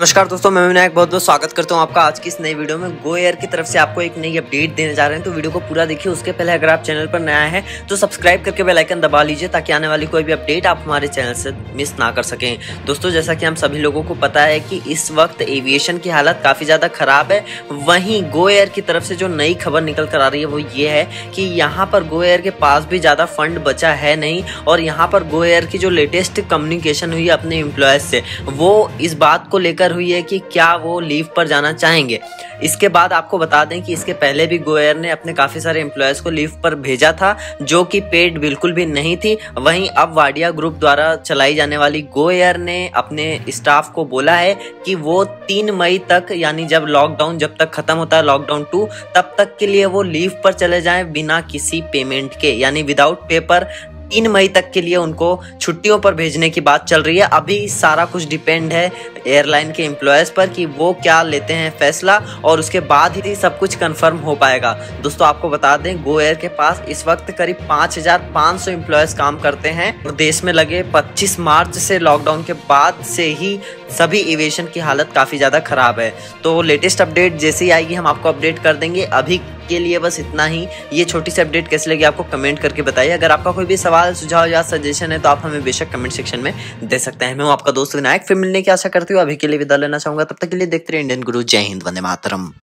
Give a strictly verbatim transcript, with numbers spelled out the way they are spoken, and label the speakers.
Speaker 1: नमस्कार दोस्तों, मैं विनायक बहुत बहुत स्वागत करता हूं आपका आज की इस नई वीडियो में। गो एयर की तरफ से आपको एक नई अपडेट देने जा रहे हैं, तो वीडियो को पूरा देखिए। उसके पहले अगर आप चैनल पर नया है तो सब्सक्राइब करके बेल आइकन दबा लीजिए ताकि आने वाली कोई भी अपडेट आप हमारे चैनल से मिस ना कर सकें। दोस्तों, जैसा कि हम सभी लोगों को पता है कि इस वक्त एविएशन की हालत काफ़ी ज़्यादा खराब है। वहीं गो एयर की तरफ से जो नई खबर निकल कर आ रही है वो ये है कि यहाँ पर गो एयर के पास भी ज़्यादा फंड बचा है नहीं, और यहाँ पर गो एयर की जो लेटेस्ट कम्युनिकेशन हुई है अपने एम्प्लॉयज़ से, वो इस बात को लेकर हुई है कि क्या वो लीव पर जाना चाहेंगे। इसके बाद आपको बता दें कि इसके पहले भी गो एयर ने अपने काफ़ी सारे एम्प्लॉयज़ को लीव पर भेजा था, जो कि पेड बिल्कुल भी नहीं थी। वहीं अब वाडिया ग्रुप द्वारा चलाई जाने वाली गो एयर ने अपने स्टाफ को बोला है कि वो तीन मई तक, यानी जब लॉकडाउन जब तक खत्म होता है लॉकडाउन टू, तब तक के लिए वो लीव पर चले जाएं बिना किसी पेमेंट के, यानी विदाउट पेपर। तीन मई तक के लिए उनको छुट्टियों पर भेजने की बात चल रही है। अभी सारा कुछ डिपेंड है एयरलाइन के एम्प्लॉयज़ पर कि वो क्या लेते हैं फैसला, और उसके बाद ही सब कुछ कंफर्म हो पाएगा। दोस्तों, आपको बता दें गो एयर के पास इस वक्त करीब पाँच हज़ार पाँच सौ एम्प्लॉयज़ काम करते हैं, और देश में लगे पच्चीस मार्च से लॉकडाउन के बाद से ही सभी एविएशन की हालत काफ़ी ज़्यादा ख़राब है। तो लेटेस्ट अपडेट जैसे ही आएगी हम आपको अपडेट कर देंगे। अभी के लिए बस इतना ही। ये छोटी सी अपडेट कैसी लगी आपको कमेंट करके बताइए। अगर आपका कोई भी सवाल, सुझाव या सजेशन है तो आप हमें बेशक कमेंट सेक्शन में दे सकते हैं। मैं हूं आपका दोस्त विनायक, फिर मिलने की आशा करती हूँ। अभी के लिए विदा लेना चाहूंगा, तब तक के लिए देखते रहिए इंडियन गुरु। जय हिंद, वंदे मातरम।